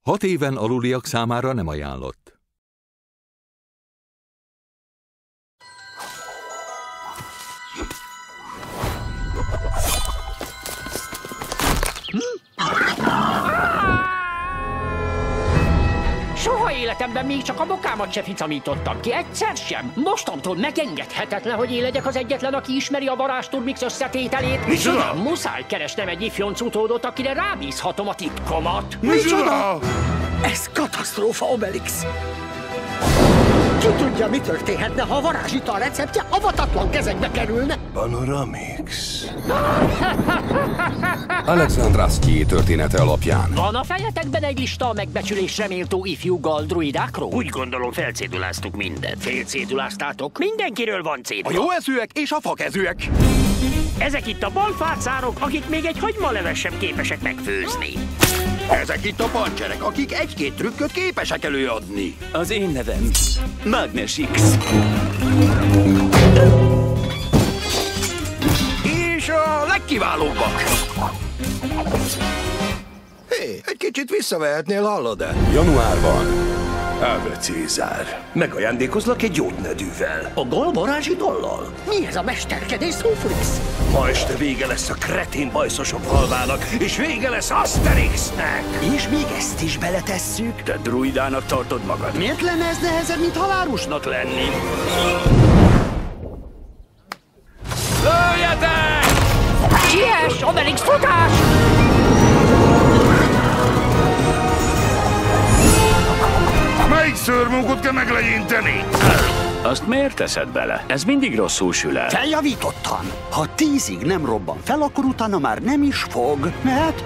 6 éven aluliak számára nem ajánlott. Soha életemben még csak a bokámat se ficamítottam ki, egyszer sem. Mostantól megengedhetetlen, hogy én legyek az egyetlen, aki ismeri a varázsturmix összetételét. Micsoda? Muszáj keresnem egy ifjonc utódot, akire rábízhatom a titkomat. Micsoda? Ez katasztrófa, Obelix! Ki tudja, mi történhetne, ha a varázsital receptje avatatlan kezekbe kerülne? Panoramix. Alexandrasztyi története alapján. Van a fejetekben egy lista a megbecsülésre méltó ifjú galdruidákról? Úgy gondolom, felcéduláztuk mindent. Félcéduláztátok? Mindenkiről van A cédula. jó eszűek és a fakezűek. Ezek itt a balfácárok, akik még egy hagymaleves sem képesek megfőzni. Ezek itt a pancserek, akik egy-két trükköt képesek előadni. Az én nevem Mágnes X. És a legkiválóbbak. Hé, egy kicsit visszavehetnél, hallod-e? Januárban. Ave Cézár, megajándékozlak egy gyógynedűvel. A galvarázsidollal. Mi ez a mesterkedés, Szóflix? Ma este vége lesz a kretén bajszosok halvának, és vége lesz Asterixnek. És még ezt is beletesszük? Te druidának tartod magad. Miért lenne ez nehezebb, mint halálosnak Lenni. Lőjetek! Siess, Obelix, futás! Melyik szőrmunkot kell meglegyinteni? Azt miért teszed bele? Ez mindig rosszul sül el. Feljavítottam. Ha 10-ig nem robban fel, akkor utána már nem is fog. Mehet?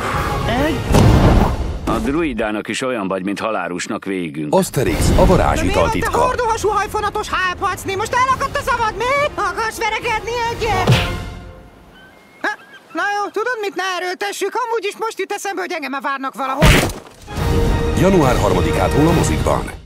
A druidának is olyan vagy, mint halálosnak végünk. Asterix, a varázsital titka. Hordóhasú hajfonatos hápacni, most elakadt a szavad, mi? Akarsz verekedni egyet? Na jó, tudod mit, ne erőltessük, amúgy is most jut eszembe, hogy engem várnak valahol. Január 3-ától a mozikban.